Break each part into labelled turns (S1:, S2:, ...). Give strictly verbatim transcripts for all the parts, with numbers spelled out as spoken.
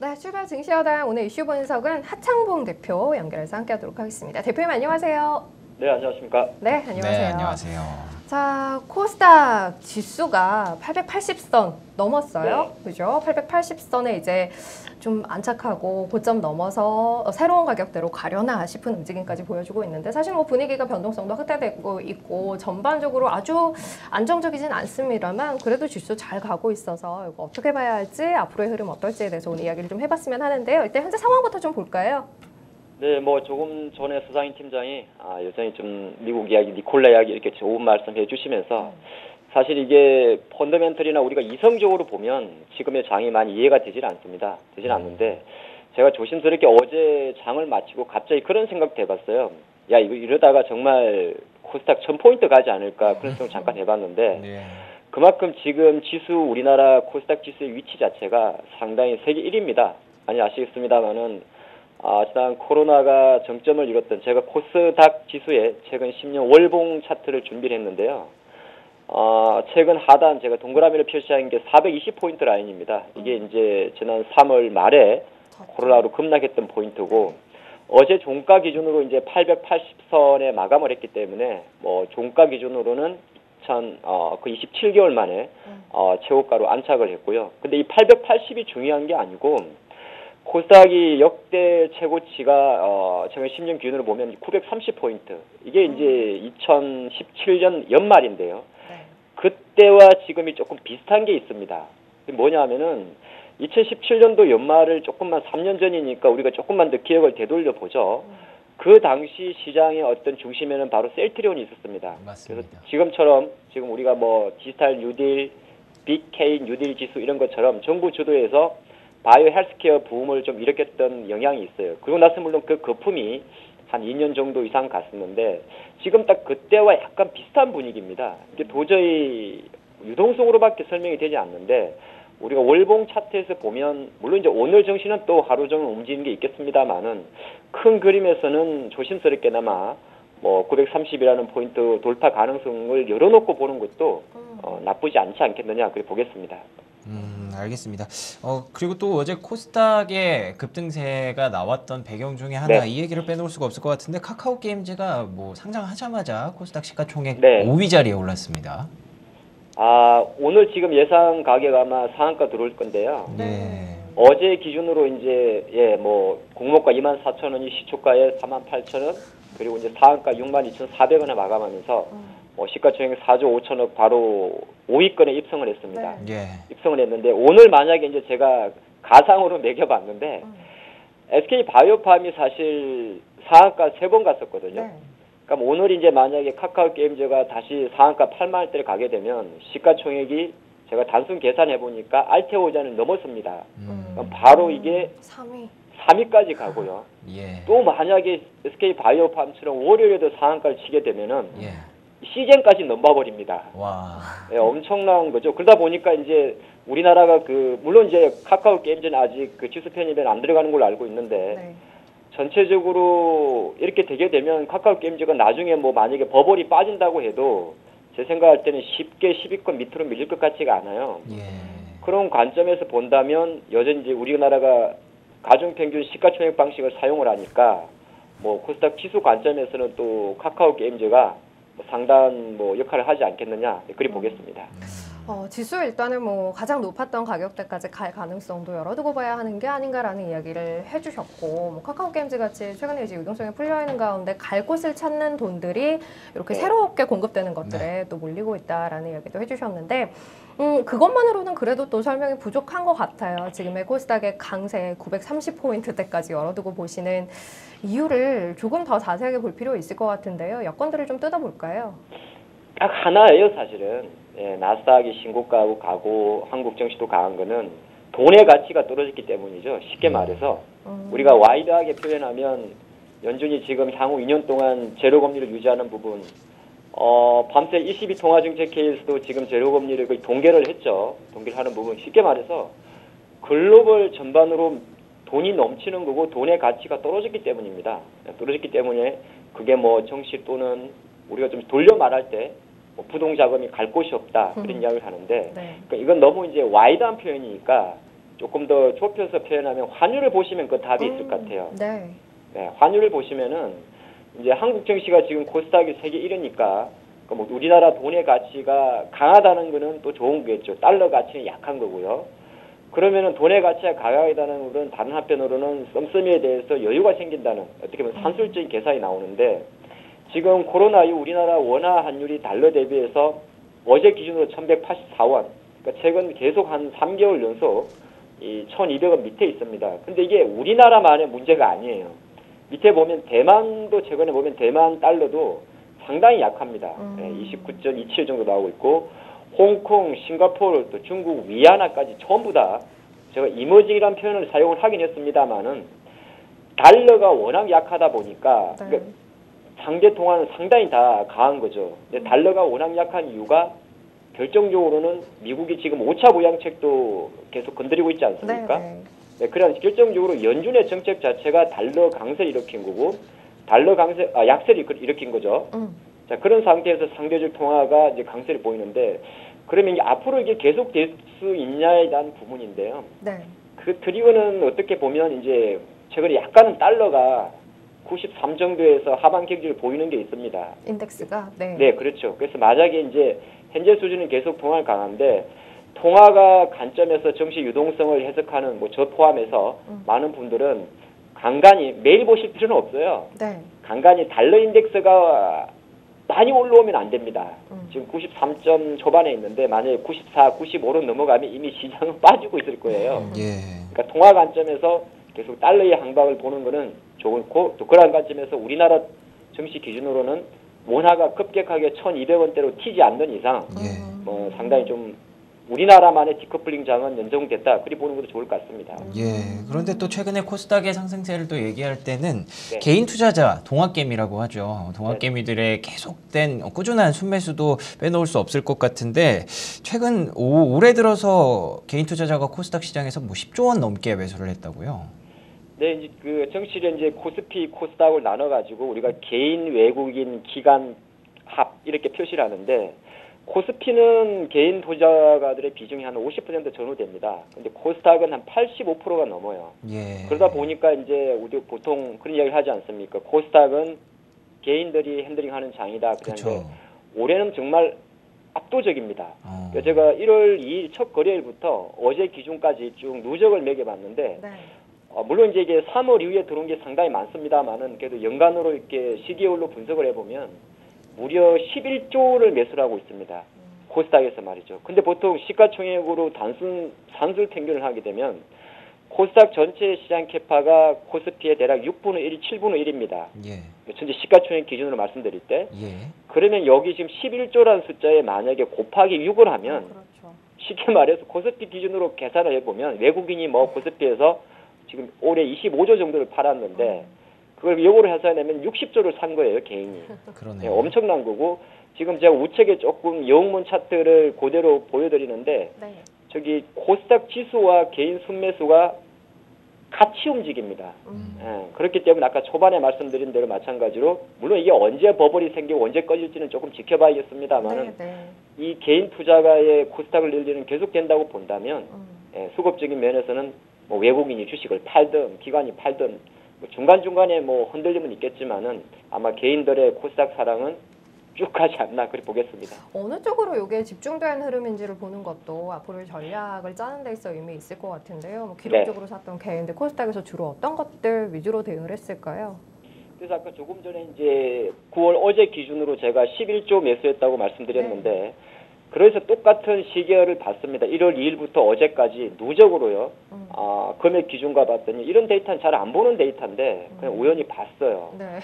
S1: 네, 출발 증시여당 오늘 이슈 분석은 하창봉 대표 연결해서 함께하도록 하겠습니다. 대표님 안녕하세요.
S2: 네, 안녕하십니까?
S1: 네, 안녕하세요.
S3: 네, 안녕하세요.
S1: 자, 코스닥 지수가 팔백팔십 선 넘었어요.
S2: 네.
S1: 그죠? 팔백팔십 선에 이제 좀 안착하고 고점 넘어서 새로운 가격대로 가려나 싶은 움직임까지 보여주고 있는데 사실 뭐 분위기가 변동성도 확대되고 있고 전반적으로 아주 안정적이진 않습니다만 그래도 지수 잘 가고 있어서 이거 어떻게 봐야 할지 앞으로의 흐름 어떨지에 대해서 오늘 이야기를 좀 해봤으면 하는데요. 일단 현재 상황부터 좀 볼까요?
S2: 네, 뭐 조금 전에 수상인 팀장이 아, 여전히 좀 미국 이야기, 니콜라 이야기 이렇게 좋은 말씀해 주시면서 사실 이게 펀더멘털이나 우리가 이성적으로 보면 지금의 장이 많이 이해가 되질 않습니다. 되질 않는데 제가 조심스럽게 어제 장을 마치고 갑자기 그런 생각도 해봤어요. 야, 이거 이러다가 정말 코스닥 천 포인트 가지 않을까 그런 생각 잠깐 해봤는데
S3: 네.
S2: 그만큼 지금 지수 우리나라 코스닥 지수의 위치 자체가 상당히 세계 일 위입니다. 아니 아시겠습니다만은 아, 지난 코로나가 정점을 이뤘던 제가 코스닥 지수의 최근 십 년 월봉 차트를 준비를 했는데요. 어, 최근 하단 제가 동그라미를 표시한 게 사백이십 포인트 라인입니다. 이게 이제 지난 삼월 말에 코로나로 급락했던 포인트고 어제 종가 기준으로 이제 팔백팔십 선에 마감을 했기 때문에 뭐 종가 기준으로는 이천, 어, 그 이십칠 개월 만에 어, 최고가로 안착을 했고요. 근데 이 팔백팔십이 중요한 게 아니고 코스닥이 역대 최고치가 어, 최근 십 년 기준으로 보면 구백삼십 포인트. 이게 이제 이천십칠 년 연말인데요. 그때와 지금이 조금 비슷한 게 있습니다. 뭐냐 하면은 이천십칠 년도 연말을 조금만 삼 년 전이니까 우리가 조금만 더 기억을 되돌려 보죠. 그 당시 시장의 어떤 중심에는 바로 셀트리온이 있었습니다.
S3: 맞습니다.
S2: 그래서 지금처럼 지금 우리가 뭐 디지털 뉴딜, 빅케이 뉴딜 지수 이런 것처럼 정부 주도해서 바이오 헬스케어 붐을 좀 일으켰던 영향이 있어요. 그러고 나서 물론 그 거품이 한 이 년 정도 이상 갔었는데 지금 딱 그때와 약간 비슷한 분위기입니다. 이게 도저히 유동성으로밖에 설명이 되지 않는데 우리가 월봉 차트에서 보면 물론 이제 오늘 정신은 또 하루 종일 움직이는 게 있겠습니다만은 큰 그림에서는 조심스럽게나마 뭐 구백삼십이라는 포인트 돌파 가능성을 열어놓고 보는 것도 어, 나쁘지 않지 않겠느냐 그렇게 보겠습니다.
S3: 음, 알겠습니다. 어, 그리고 또 어제 코스닥의 급등세가 나왔던 배경 중에 하나
S2: 네.
S3: 이 얘기를 빼놓을 수가 없을 것 같은데 카카오 게임즈가 뭐 상장하자마자 코스닥 시가총액
S2: 네.
S3: 오 위 자리에 올랐습니다.
S2: 아, 오늘 지금 예상 가격 아마 상한가 들어올 건데요.
S3: 네.
S2: 어제 기준으로 이제 예, 뭐 공모가 이만 사천 원이 시초가에 사만 팔천 원 그리고 이제 상한가 육만 이천사백 원에 마감하면서 뭐 시가총액 사조 오천억 바로 오 위권에 입성을 했습니다.
S3: 네. 예.
S2: 입성을 했는데 오늘 만약에 이제 제가 가상으로 매겨봤는데
S1: 음.
S2: 에스케이 바이오팜이 사실 상한가 세 번 갔었거든요.
S1: 네.
S2: 그럼 오늘 이제 만약에 카카오 게임즈가 다시 상한가 팔만 원대를 가게 되면 시가총액이 제가 단순 계산해 보니까 알테오잔을 넘었습니다.
S3: 음.
S2: 그럼 바로 이게
S1: 삼 위.
S2: 삼 위까지 가고요.
S3: 예.
S2: 또 만약에 에스케이 바이오팜처럼 월요일에도 상한가를 치게 되면은
S3: 예.
S2: 시즌까지 넘어버립니다.
S3: 와.
S2: 네, 엄청난 거죠. 그러다 보니까 이제 우리나라가 그 물론 이제 카카오 게임즈는 아직 그 지수 편입에 안 들어가는 걸로 알고 있는데
S1: 네.
S2: 전체적으로 이렇게 되게 되면 카카오 게임즈가 나중에 뭐 만약에 버블이 빠진다고 해도 제 생각할 때는 쉽게 십 위권 밑으로 밀릴 것 같지가 않아요.
S3: 예.
S2: 그런 관점에서 본다면 여전히 이제 우리나라가 가중평균 시가총액 방식을 사용을 하니까 뭐 코스닥 지수 관점에서는 또 카카오 게임즈가 뭐 상당한 뭐 역할을 하지 않겠느냐 그리 보겠습니다.
S1: 어, 지수 일단은 뭐 가장 높았던 가격대까지 갈 가능성도 열어두고 봐야 하는 게 아닌가라는 이야기를 해주셨고 뭐 카카오 게임즈 같이 최근에 이제 유동성이 풀려 있는 가운데 갈 곳을 찾는 돈들이 이렇게
S2: 네.
S1: 새롭게 공급되는 것들에
S3: 네.
S1: 또 몰리고 있다라는 이야기도 해주셨는데 음, 그것만으로는 그래도 또 설명이 부족한 것 같아요. 지금의 코스닥의 강세 구백삼십 포인트대까지 열어두고 보시는 이유를 조금 더 자세하게 볼 필요 있을 것 같은데요. 여건들을 좀 뜯어볼까요?
S2: 딱 하나예요, 사실은. 예, 나스닥이 신고가하고 가고 한국 증시도 강한 거는 돈의 가치가 떨어졌기 때문이죠. 쉽게 말해서
S1: 음.
S2: 우리가 와이드하게 표현하면 연준이 지금 향후 이 년 동안 제로 금리를 유지하는 부분, 어, 밤새 이십이 통화정책 회의에서도 지금 제로 금리를 거의 동결을 했죠. 동결을 하는 부분. 쉽게 말해서 글로벌 전반으로 돈이 넘치는 거고 돈의 가치가 떨어졌기 때문입니다. 떨어졌기 때문에 그게 뭐 정시 또는 우리가 좀 돌려 말할 때 뭐 부동자금이 갈 곳이 없다 그런
S1: 음.
S2: 이야기를 하는데
S1: 네.
S2: 그러니까 이건 너무 이제 와이드한 표현이니까 조금 더 좁혀서 표현하면 환율을 보시면 그 답이 있을 것 같아요.
S1: 네.
S2: 네, 환율을 보시면은 이제 한국 증시가 지금 코스닥이 세계 일 위니까 뭐 우리나라 돈의 가치가 강하다는 거는 또 좋은 거겠죠. 달러 가치는 약한 거고요. 그러면은 돈의 가치가 강하다는 것은 다른 한편으로는 씀씀이에 대해서 여유가 생긴다는 어떻게 보면 산술적인 계산이 나오는데 지금 코로나 이후 우리나라 원화 환율이 달러 대비해서 어제 기준으로 천백팔십사 원, 그러니까 최근 계속 한 삼 개월 연속 이 천이백 원 밑에 있습니다. 근데 이게 우리나라만의 문제가 아니에요. 밑에 보면 대만도 최근에 보면 대만 달러도 상당히 약합니다.
S1: 음.
S2: 네, 이십구 점 이칠 정도 나오고 있고 홍콩, 싱가포르, 또 중국, 위안화까지 전부 다 제가 이머징이라는 표현을 사용을 하긴 했습니다만은 달러가 워낙 약하다 보니까
S1: 네.
S2: 그러니까 상대 통화는 상당히 다 강한 거죠. 근데 달러가 워낙 약한 이유가 결정적으로는 미국이 지금 오 차 부양책도 계속 건드리고 있지 않습니까?
S1: 네, 네.
S2: 네, 그래서 결정적으로 연준의 정책 자체가 달러 강세를 일으킨 거고 달러 강세, 아, 약세를 일으킨 거죠.
S1: 음.
S2: 자, 그런 상태에서 상대적 통화가 이제 강세를 보이는데 그러면 이게 앞으로 이게 계속될 수 있냐에 대한 부분인데요.
S1: 네.
S2: 그 트리거는 어떻게 보면 이제 최근에 약간은 달러가 구십삼 정도에서 하반 경직을 보이는 게 있습니다.
S1: 인덱스가 네.
S2: 네, 그렇죠. 그래서 만약에 이제 현재 수준은 계속 통화가 강한데 통화가 관점에서 정시 유동성을 해석하는 뭐 저 포함해서
S1: 음.
S2: 많은 분들은 간간히 매일 보실 필요는 없어요.
S1: 네.
S2: 간간히 달러 인덱스가 많이 올라오면 안 됩니다.
S1: 음.
S2: 지금 구십삼 점 초반에 있는데 만약에 구십사, 구십오로 넘어가면 이미 시장은 빠지고 있을 거예요.
S3: 예.
S2: 그러니까 통화 관점에서 계속 달러의 항박을 보는 거는 좋고 또 그런 관점에서 우리나라 증시 기준으로는 원화가 급격하게 천이백 원대로 튀지 않는 이상
S3: 예.
S2: 뭐 상당히 좀 우리나라만의 디커플링 장은 연정됐다. 그리 보는 것도 좋을 것 같습니다.
S3: 예. 그런데 또 최근에 코스닥의 상승세를 또 얘기할 때는
S2: 네.
S3: 개인 투자자, 동학개미라고 하죠. 동학개미들의 계속된 꾸준한 순매수도 빼놓을 수 없을 것 같은데 최근 오, 올해 들어서 개인 투자자가 코스닥 시장에서 뭐 십조 원 넘게 매수를 했다고요.
S2: 네, 이제 그 정치를 이제 코스피, 코스닥을 나눠가지고 우리가 개인, 외국인, 기관, 합 이렇게 표시를 하는데 코스피는 개인 투자가들의 비중이 한 오십 퍼센트 전후됩니다. 근데 코스닥은 한 팔십오 퍼센트가 넘어요.
S3: 예.
S2: 그러다 보니까 이제 우리 보통 그런 이야기를 하지 않습니까? 코스닥은 개인들이 핸들링하는 장이다. 그런데
S3: 그렇죠.
S2: 올해는 정말 압도적입니다.
S3: 어.
S2: 그러니까 제가 일월 이일 첫 거래일부터 어제 기준까지 쭉 누적을 매겨봤는데
S1: 네.
S2: 어, 물론 이제 이게 삼월 이후에 들어온 게 상당히 많습니다만은 그래도 연간으로 이렇게 시계열로 분석을 해보면 무려 십일조를 매수를 하고 있습니다. 코스닥에서 말이죠. 근데 보통 시가총액으로 단순 산술 평균을 하게 되면 코스닥 전체 시장 캐파가 코스피의 대략 육분의 일, 칠분의 일입니다.
S3: 예.
S2: 전체 시가총액 기준으로 말씀드릴 때.
S3: 예.
S2: 그러면 여기 지금 십일조라는 숫자에 만약에 곱하기 육을 하면
S1: 그렇죠.
S2: 쉽게 말해서 코스피 기준으로 계산을 해보면 외국인이 뭐 코스피에서 지금 올해 이십오조 정도를 팔았는데 그걸 요거를 해서 내면 육십조를 산 거예요, 개인이.
S3: 그러네요.
S2: 네, 엄청난 거고 지금 제가 우측에 조금 영문 차트를 그대로 보여드리는데
S1: 네.
S2: 저기 코스닥 지수와 개인 순매수가 같이 움직입니다.
S1: 음.
S2: 예, 그렇기 때문에 아까 초반에 말씀드린 대로 마찬가지로 물론 이게 언제 버블이 생기고 언제 꺼질지는 조금 지켜봐야겠습니다만은
S1: 네, 네.
S2: 이 개인 투자가의 코스닥을 늘리는 계속된다고 본다면
S1: 음.
S2: 예, 수급적인 면에서는 뭐 외국인이 주식을 팔든 기관이 팔든 뭐 중간중간에 뭐 흔들림은 있겠지만은 아마 개인들의 코스닥 사랑은 쭉 가지 않나 그렇게 보겠습니다.
S1: 어느 쪽으로 이게 집중된 흐름인지를 보는 것도 앞으로의 전략을 짜는 데 있어 의미 있을 것 같은데요. 뭐 기록적으로
S2: 네.
S1: 샀던 개인들 코스닥에서 주로 어떤 것들 위주로 대응을 했을까요?
S2: 그래서 아까 조금 전에 이제 구월 어제 기준으로 제가 십일조 매수했다고 말씀드렸는데
S1: 네.
S2: 그래서 똑같은 시계를 봤습니다. 일월 이일부터 어제까지 누적으로요.
S1: 음.
S2: 아, 금액 기준과 봤더니 이런 데이터는 잘 안 보는 데이터인데 그냥
S1: 음.
S2: 우연히 봤어요.
S1: 네.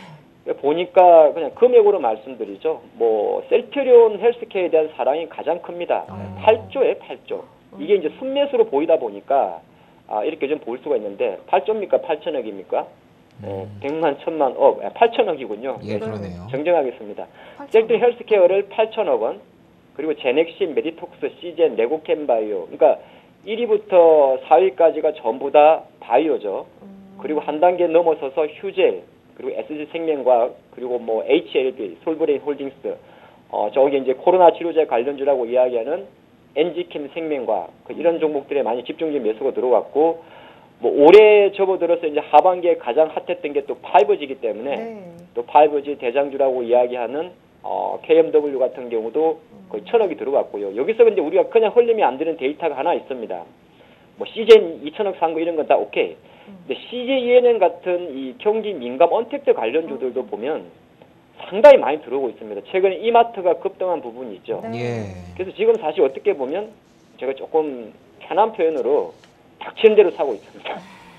S2: 보니까 그냥 금액으로 말씀드리죠. 뭐 셀트리온 헬스케어에 대한 사랑이 가장 큽니다.
S1: 음.
S2: 팔조에 팔조. 이게 이제 순매수로 보이다 보니까 아, 이렇게 좀 볼 수가 있는데 팔조입니까? 팔천억입니까? 어, 백만, 천만, 억, 팔천억이군요.
S3: 예, 그러네요.
S2: 정정하겠습니다. 셀트 헬스케어를 팔천억 원, 그리고 제넥신, 메디톡스, 시젠, 레고캠바이오. 그러니까 일 위부터 사 위까지가 전부 다 바이오죠.
S1: 음.
S2: 그리고 한 단계 넘어서서 휴젤, 그리고 에스지생명과학, 그리고 뭐 에이치엘비, 솔브레인 홀딩스, 어, 저기 이제 코로나 치료제 관련주라고 이야기하는 엔지캠 생명과 그 이런 종목들에 많이 집중적인 매수가 들어왔고 뭐 올해 접어들어서 이제 하반기에 가장 핫했던 게 또 파이버지이기 때문에
S1: 네.
S2: 또 파이버지 대장주라고 이야기하는 어, 케이엠더블유 같은 경우도 거의 천억이 들어왔고요. 여기서 근데 우리가 그냥 흘리면 안 되는 데이터가 하나 있습니다. 뭐 씨제이 이천억 산 거 이런 건 다 오케이. 근데 씨제이이엔엔 같은 이 경기 민감 언택트 관련주들도 보면 상당히 많이 들어오고 있습니다. 최근에 이마트가 급등한 부분이 있죠.
S1: 네.
S3: 예.
S2: 그래서 지금 사실 어떻게 보면 제가 조금 편한 표현으로 닥치는 대로 사고 있습니다.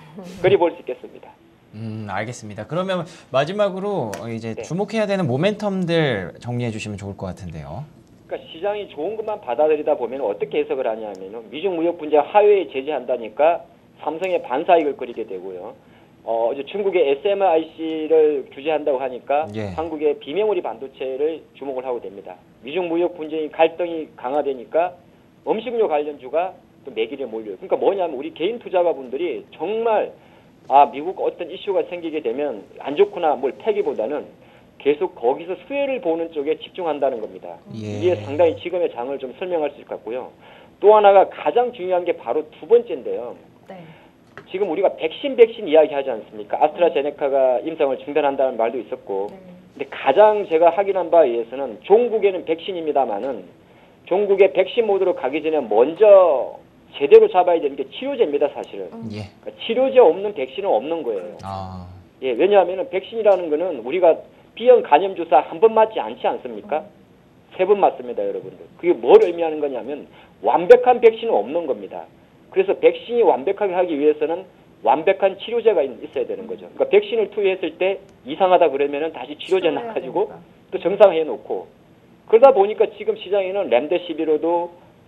S2: 그리 볼 수 있겠습니다.
S3: 음, 알겠습니다. 그러면 마지막으로 이제
S2: 네.
S3: 주목해야 되는 모멘텀들 정리해 주시면 좋을 것 같은데요.
S2: 그러니까 시장이 좋은 것만 받아들이다 보면 어떻게 해석을 하냐면은 미중 무역 분쟁 하회에 제재한다니까 삼성의 반사익을 거리게 되고요. 어, 이제 중국의 에스엠아이씨를 규제한다고 하니까
S3: 예.
S2: 한국의 비메모리 반도체를 주목을 하고 됩니다. 미중 무역 분쟁이 갈등이 강화되니까 음식료 관련주가 또 매길에 몰려요. 그러니까 뭐냐면 우리 개인 투자가분들이 정말 아 미국 어떤 이슈가 생기게 되면 안 좋구나 뭘 패기보다는 계속 거기서 수혜를 보는 쪽에 집중한다는 겁니다.
S3: 예.
S2: 이게 상당히 지금의 장을 좀 설명할 수 있을 것 같고요. 또 하나가 가장 중요한 게 바로 두 번째인데요.
S1: 네.
S2: 지금 우리가 백신 백신 이야기하지 않습니까? 아스트라제네카가 임상을 중단한다는 말도 있었고
S1: 네.
S2: 근데 가장 제가 확인한 바에 의해서는 종국에는 백신입니다만은 종국의 백신 모드로 가기 전에 먼저 제대로 잡아야 되는 게 치료제입니다, 사실은.
S3: 예.
S2: 그러니까 치료제 없는 백신은 없는 거예요.
S3: 아.
S2: 예, 왜냐하면 백신이라는 거는 우리가 B형 간염 주사 한 번 맞지 않지 않습니까? 세 번 맞습니다, 여러분들. 그게 뭘 의미하는 거냐면 완벽한 백신은 없는 겁니다. 그래서 백신이 완벽하게 하기 위해서는 완벽한 치료제가 있- 있어야 되는 거죠. 그러니까 백신을 투여했을 때 이상하다 그러면은 다시 치료제
S1: 치료해야
S2: 놔가지고
S1: 되니까.
S2: 또 정상해 놓고 그러다 보니까 지금 시장에는 렘데시비로도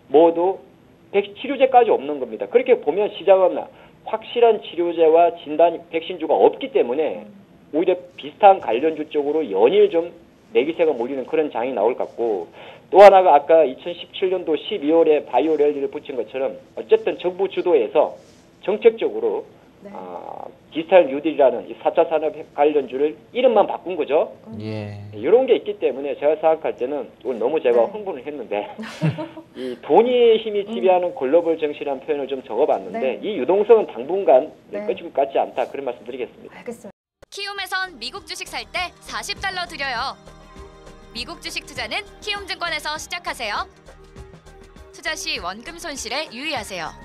S2: 뭐도 백- 치료제까지 없는 겁니다. 그렇게 보면 시장은 확실한 치료제와 진단 백신주가 없기 때문에 오히려 비슷한 관련주 쪽으로 연일 좀 매기세가 몰리는 그런 장이 나올 것 같고 또 하나가 아까 이천십칠 년도 십이월에 바이오 랠리를 붙인 것처럼 어쨌든 정부 주도에서 정책적으로
S1: 네.
S2: 아, 디지털 뉴딜이라는 이 사 차 산업 관련주를 이름만 바꾼 거죠.
S3: 예.
S2: 이런 게 있기 때문에 제가 생각할 때는 오늘 너무 제가
S1: 네.
S2: 흥분을 했는데 이 돈의 힘이 지배하는 글로벌 정치라는 표현을 좀 적어봤는데
S1: 네.
S2: 이 유동성은 당분간
S1: 네.
S2: 끝이 같지 않다 그런 말씀 드리겠습니다.
S1: 알겠습니다.
S4: 키움에선 미국 주식 살 때 사십 달러 드려요. 미국 주식 투자는 키움증권에서 시작하세요. 투자 시 원금 손실에 유의하세요.